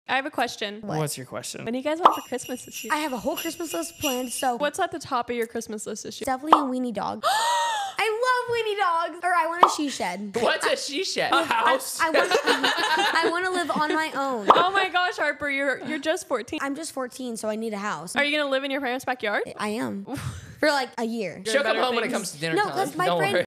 I have a question. What's your question? What do you guys want for Christmas this year? I have a whole Christmas list planned, so What's at the top of your Christmas list this year? definitely a weenie dog. I love weenie dogs. Or I want a she shed. What's a she shed? A house? I want to live on my own. Oh my gosh, Harper, you're just 14. I'm just 14, so I need a house. Are you gonna live in your parents' backyard? I am. For like a year. She'll come better home when it things. comes to dinner No, time. because my Don't friend, worry.